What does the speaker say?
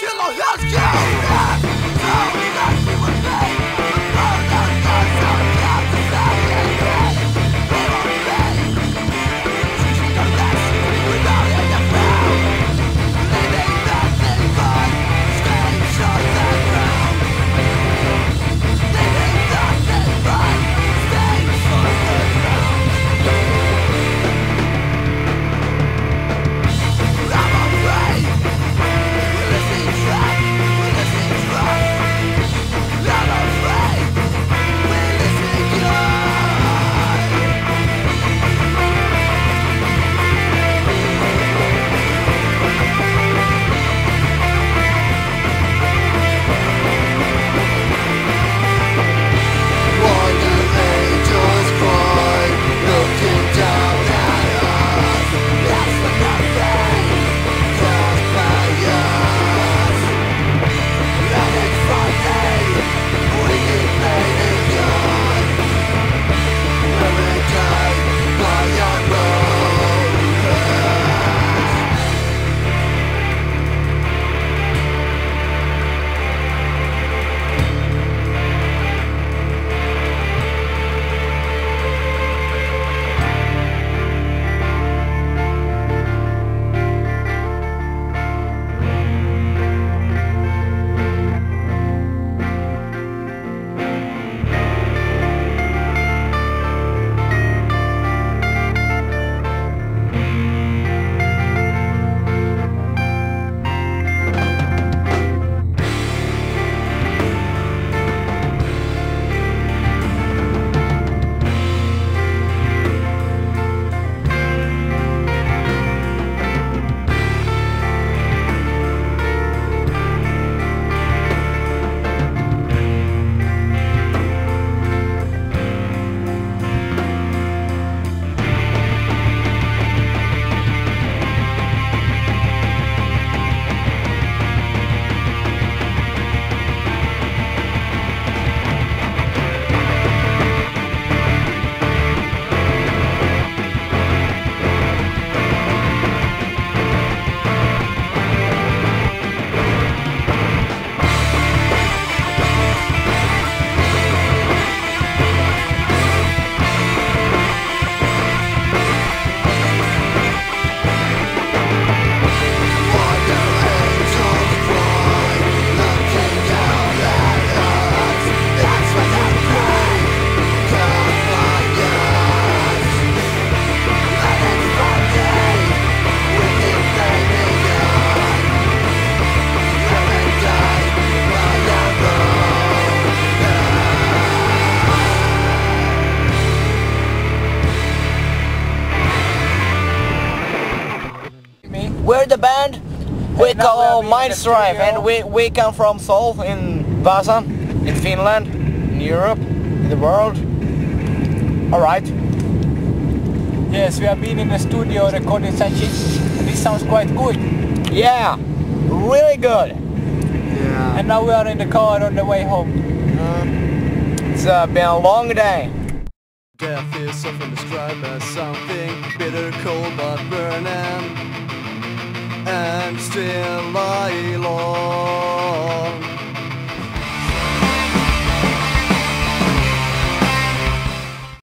We're the band. We call Mindstrife, and we come from Seoul in Vasa, in Finland, in Europe, in the world. Alright. Yes, we have been in the studio recording such shit, and this sounds quite good. Yeah, really good. Yeah. And now we are in the car on the way home. It's been a long day. Death is often described as something bitter, cold but burning, and still I long.